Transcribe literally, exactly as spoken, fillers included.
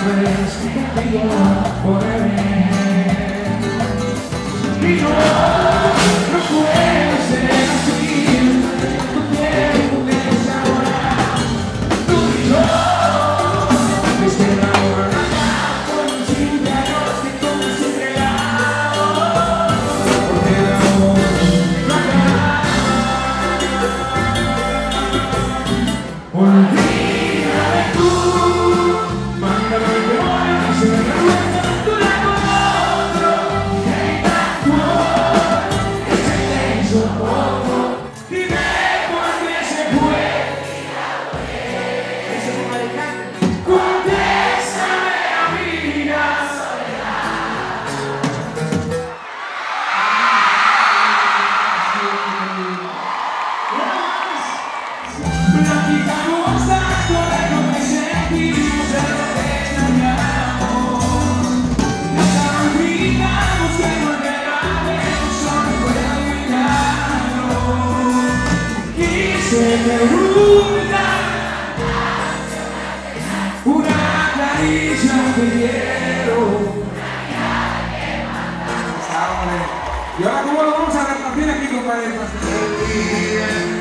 vez contigo forever. Y no, no puede ser así. Tu tiempo es ahora. Tú y yo, desde la hora con un simple adiós que todo es un regalo. Porque el amor no acaba. Olvídame tú, mándame el demonio y se me revuelve tu lado otro. Que tu amor es intenso poco. Dime por qué se fue. Contéstame, amiga. Platicamos tanto de lo que sentimos, de lo que extrañamos. Nunca olvidamos que no olvidaremos, solo fue olvidarnos. Quise preguntar, una caricia te quiero. Y ahora, ¿cómo lo vamos a repartir aquí, compadre?